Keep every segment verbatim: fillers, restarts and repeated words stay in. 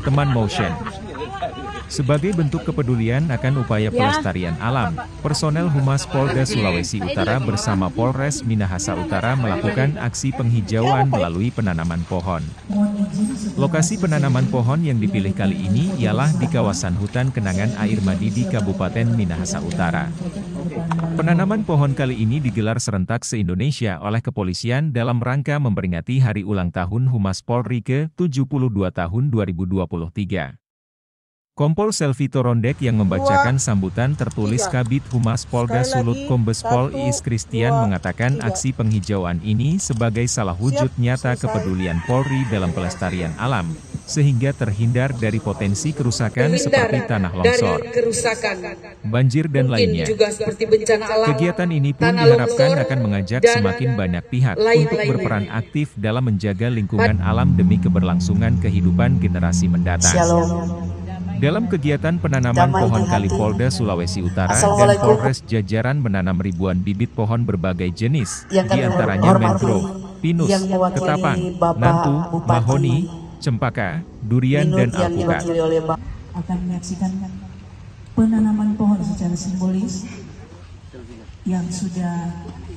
Teman Motion. Sebagai bentuk kepedulian akan upaya pelestarian alam, personel Humas Polda Sulawesi Utara bersama Polres Minahasa Utara melakukan aksi penghijauan melalui penanaman pohon. Lokasi penanaman pohon yang dipilih kali ini ialah di kawasan hutan Kenangan Air Madi di Kabupaten Minahasa Utara. Penanaman pohon kali ini digelar serentak se-Indonesia oleh kepolisian dalam rangka memperingati Hari Ulang Tahun Humas Polri ke tujuh puluh dua tahun dua ribu dua puluh tiga. Kompol Selvi Torondek yang membacakan sambutan tertulis Kabid Humas Polda Sulut Kombes Pol Iis Kristian mengatakan aksi penghijauan ini sebagai salah wujud nyata kepedulian Polri dalam pelestarian alam, sehingga terhindar dari potensi kerusakan seperti tanah longsor, banjir dan lainnya. Kegiatan ini pun diharapkan akan mengajak semakin banyak pihak untuk berperan aktif dalam menjaga lingkungan alam demi keberlangsungan kehidupan generasi mendatang. Dalam kegiatan penanaman pohon kali Polda Sulawesi Utara dan Polres jajaran menanam ribuan bibit pohon berbagai jenis, diantaranya mangrove, pinus, ketapang, nantu, mahoni, cempaka, durian, dan alpukat. Akan menyaksikan penanaman pohon secara simbolis yang sudah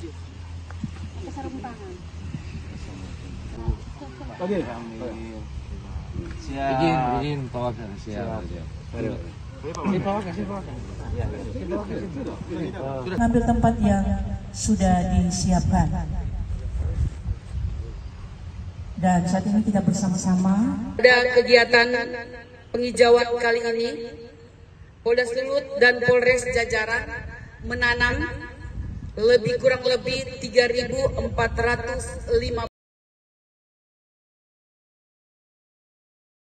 Oke. Siap. Izin, izin, pawakan. Siap. mengambil tempat yang sudah disiapkan. Dan saat ini kita bersama-sama. Pada kegiatan penghijauan kali ini, Polda Sulut dan Polres jajaran menanam lebih kurang lebih tiga ribu empat ratus lima